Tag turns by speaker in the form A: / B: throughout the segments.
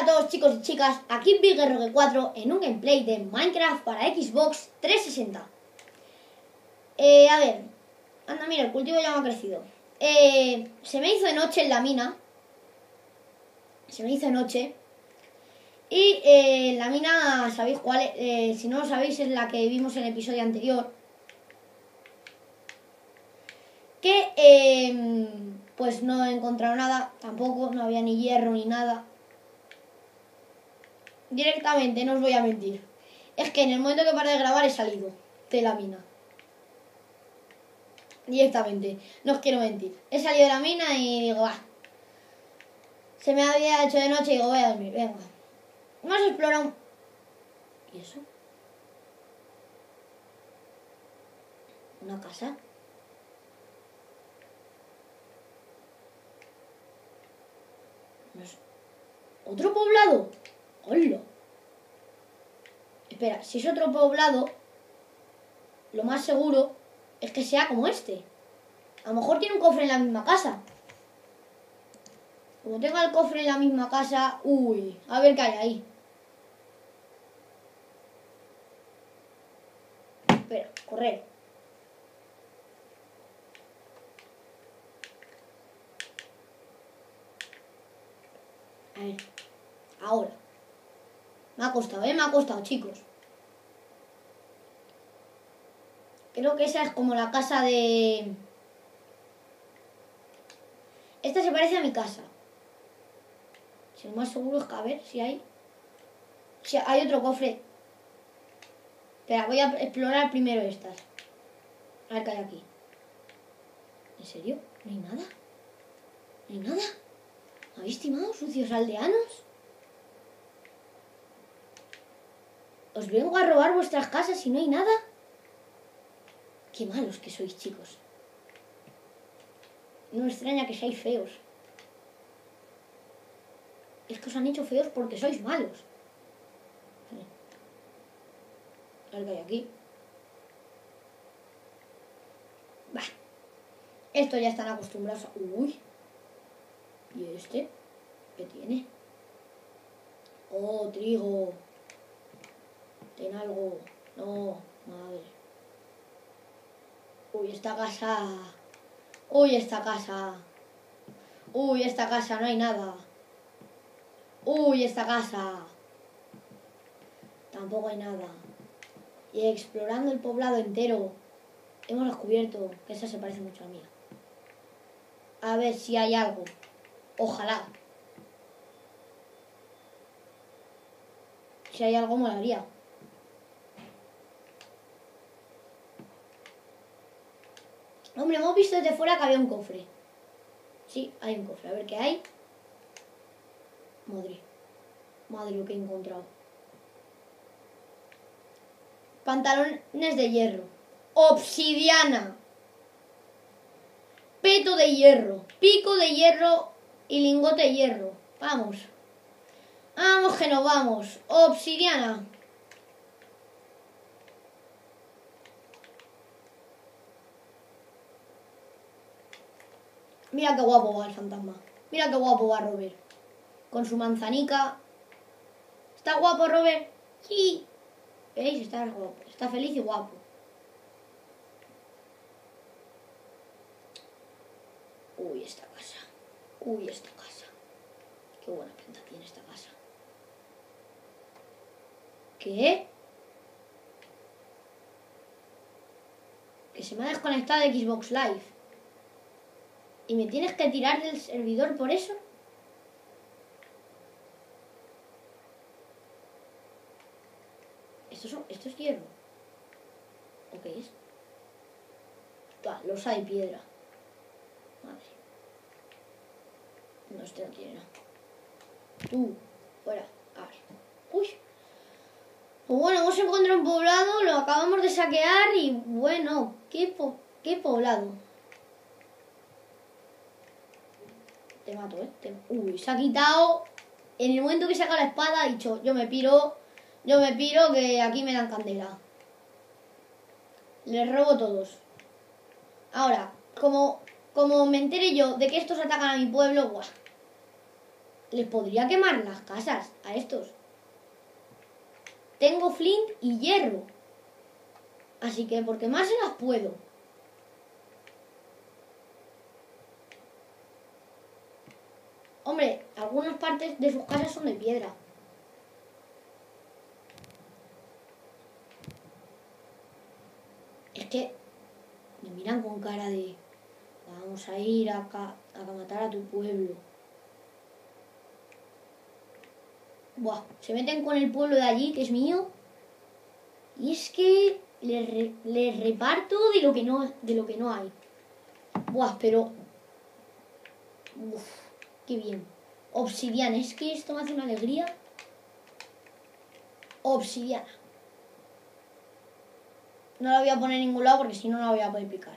A: todos chicos y chicas, aquí BigRogue 4 en un gameplay de Minecraft para Xbox 360. A ver, anda, mira, el cultivo ya me ha crecido. Se me hizo de noche en la mina. Se me hizo de noche. Y la mina, ¿sabéis cuál es? Si no lo sabéis, es la que vimos en el episodio anterior. Que pues no he encontrado nada, tampoco, no había ni hierro ni nada. Directamente, no os voy a mentir. Es que en el momento que paré de grabar he salido de la mina. Directamente, no os quiero mentir. He salido de la mina y digo, ah, se me había hecho de noche y digo, voy a dormir, venga. Hemos explorado. ¿Y eso? ¿Una casa? No es... ¿Otro poblado? ¡Hola! Espera, si es otro poblado, lo más seguro es que sea como este. A lo mejor tiene un cofre en la misma casa. Como tenga el cofre en la misma casa... Uy, a ver qué hay ahí. Espera, correr. A ver, ahora. Me ha costado, chicos. Creo que esa es como la casa de... Esta se parece a mi casa. Si lo más seguro es que a ver si hay... Si hay otro cofre. Espera, voy a explorar primero estas. A ver qué hay aquí. ¿En serio? ¿No hay nada? ¿No hay nada? ¿Habéis timado, sucios aldeanos? Os vengo a robar vuestras casas y no hay nada. Qué malos que sois, chicos. No me extraña que seáis feos. Es que os han hecho feos porque sois malos. A ver qué hay aquí. Bah. Estos ya están acostumbrados a... Uy. ¿Y este? ¿Qué tiene? Oh, trigo. Ten algo. No, madre. Uy, esta casa. Uy, esta casa. Uy, esta casa, no hay nada. Uy, esta casa. Tampoco hay nada. Y explorando el poblado entero, hemos descubierto que esa se parece mucho a la mía. A ver si hay algo. Ojalá. Si hay algo, molaría. Hombre, hemos visto desde fuera que había un cofre. Sí, hay un cofre. A ver qué hay. Madre. Madre lo que he encontrado. Pantalones de hierro. Obsidiana. Peto de hierro. Pico de hierro y lingote de hierro. Vamos. Vamos que nos vamos. Obsidiana. Mira qué guapo va el fantasma. Mira qué guapo va Robert. Con su manzanica. ¿Está guapo Robert? Sí. ¿Veis? Está guapo. Está feliz y guapo. Uy, esta casa. Uy, esta casa. Qué buena pinta tiene esta casa. ¿Qué? Que se me ha desconectado de Xbox Live. ¿Y me tienes que tirar del servidor por eso? ¿Esto es hierro? ¿O qué es? Losa de piedra. Madre. No, este no tiene nada. Tú, fuera. A ver. Uy. Pues bueno, hemos encontrado un poblado, lo acabamos de saquear y bueno, ¿qué poblado? Te mato, Uy, se ha quitado. En el momento que saca la espada ha dicho, yo me piro, que aquí me dan candela. Les robo todos. Ahora, como me entere yo de que estos atacan a mi pueblo, ¡buah! Les podría quemar las casas a estos. Tengo flint y hierro. Así que por quemar se las puedo. Hombre, algunas partes de sus casas son de piedra. Es que me miran con cara de... Vamos a ir a matar a tu pueblo. Buah, se meten con el pueblo de allí, que es mío. Y es que les reparto de lo que no hay. Buah, pero... Uf, qué bien. Obsidiana, es que esto me hace una alegría. Obsidiana. No la voy a poner en ningún lado porque si no, no la voy a poder picar.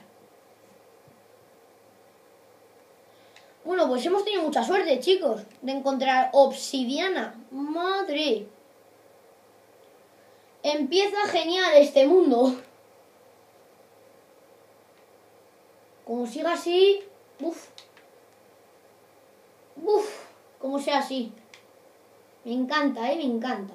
A: Bueno, pues hemos tenido mucha suerte, chicos, de encontrar obsidiana. ¡Madre! Empieza genial este mundo. Como siga así... Uf. Uf. Como sea así. Me encanta, me encanta.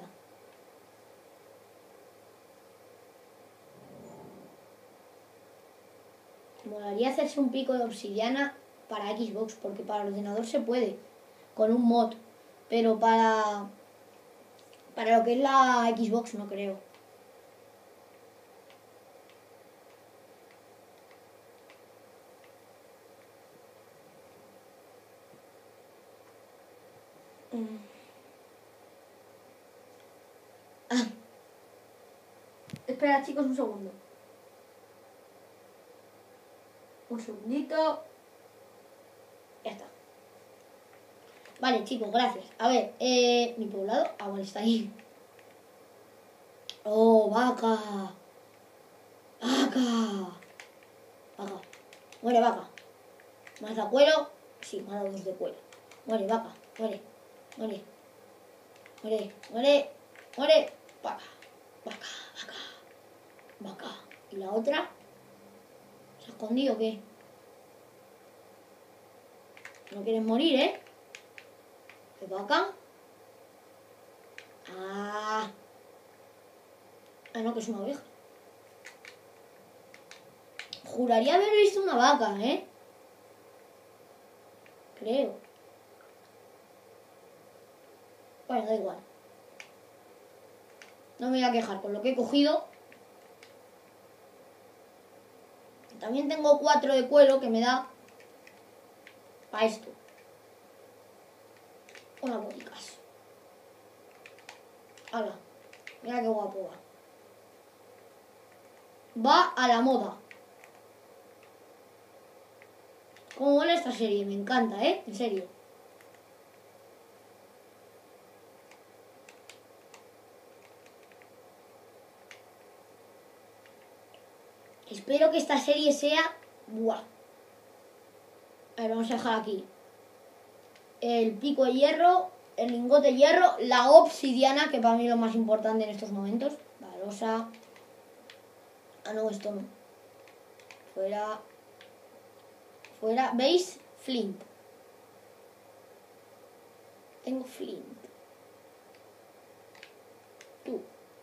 A: Molaría hacerse un pico de obsidiana para Xbox, porque para el ordenador se puede, con un mod. Pero para lo que es la Xbox no creo. Ah. Espera, chicos, un segundo. Un segundito. Ya está. Vale, chicos, gracias. A ver, mi poblado. Ah, bueno, está ahí. Oh, vaca. Vaca. Vaca. Muere, vaca. ¿Más da cuero? Sí, me ha dado 2 de cuero. Muere, vaca. Muere. Muere. Muere. Muere. Muere. Vaca. Vaca. Vaca. Vaca. ¿Y la otra? ¿Se ha escondido o qué? No quieren morir, ¿eh? ¿Qué vaca? Ah. Ah, no, que es una oveja. Juraría haber visto una vaca, ¿eh? Creo. Bueno, da igual. No me voy a quejar con lo que he cogido. También tengo 4 de cuero que me da para esto. Unas boticas. Hala. Mira qué guapo va. Va a la moda. Cómo mola esta serie, me encanta, ¿eh? En serio. Espero que esta serie sea... ¡Buah! A ver, vamos a dejar aquí. El pico de hierro, el lingote de hierro, la obsidiana, que para mí es lo más importante en estos momentos. Valosa. Ah, no, esto no. Fuera. Fuera. ¿Veis? Flint. Tengo flint. Tú.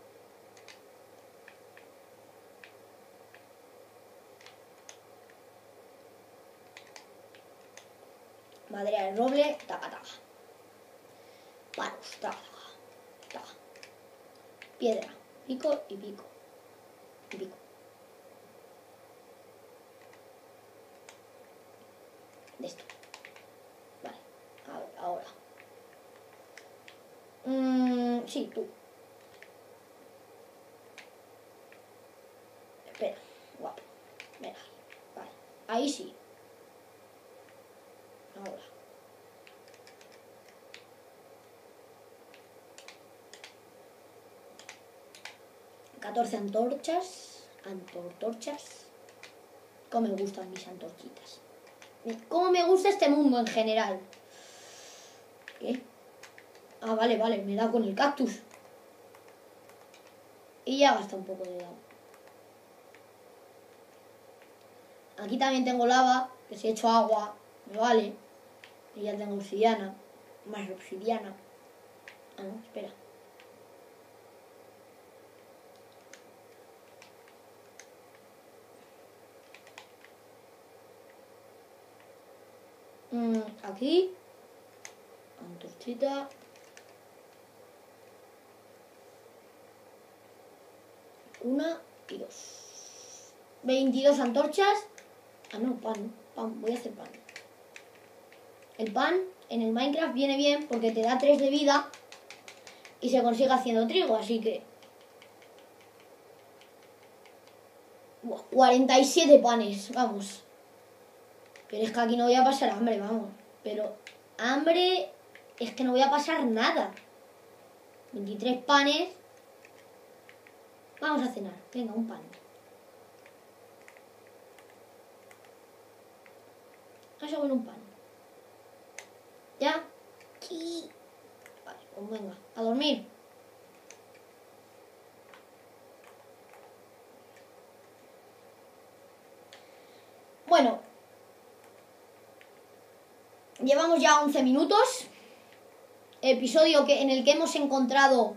A: Madera de roble, taca, taca. Palos, taca, taca, taca. Piedra, pico y pico. Y pico. De esto. Vale, a ver, ahora. Sí, tú. Espera, guapo. Venga, vale. Ahí sí. Ahora. $14 antorchas. Antorchas. Cómo me gustan mis antorchitas. Cómo me gusta este mundo en general. ¿Qué? Ah, vale, vale. Me da con el cactus. Y ya gasta un poco de agua. Aquí también tengo lava. Que si he hecho agua, me vale. Y ya tengo obsidiana. más obsidiana. Ah, no, espera. Aquí. Antorchita. Una y dos. 22 antorchas. Ah, no, pan. Voy a hacer pan. El pan en el Minecraft viene bien porque te da 3 de vida y se consigue haciendo trigo, así que... 47 panes, vamos. Pero es que aquí no voy a pasar hambre, vamos. Pero hambre es que no voy a pasar nada. 23 panes. Vamos a cenar. Venga, un pan. Vamos a comer un pan. ¿Ya? Sí. Vale, pues venga, a dormir. Bueno. Llevamos ya 11 minutos. Episodio en el que hemos encontrado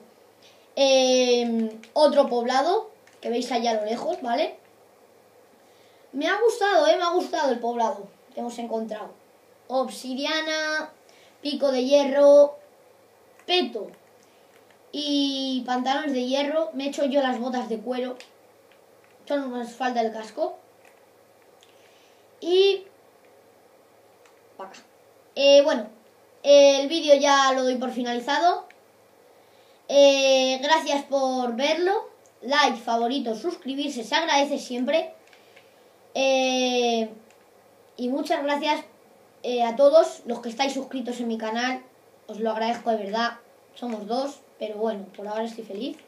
A: otro poblado, que veis allá a lo lejos, ¿vale? Me ha gustado el poblado que hemos encontrado. Obsidiana, pico de hierro, peto y pantalones de hierro. Me he hecho yo las botas de cuero. Solo nos falta el casco. Y... acá. Bueno, el vídeo ya lo doy por finalizado. Gracias por verlo. Like, favorito, suscribirse, se agradece siempre. Y muchas gracias a todos los que estáis suscritos en mi canal. Os lo agradezco de verdad. Somos 2, pero bueno, por ahora estoy feliz.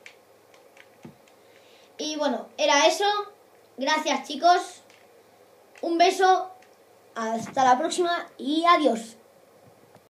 A: Y bueno, era eso. Gracias, chicos. Un beso. Hasta la próxima y adiós.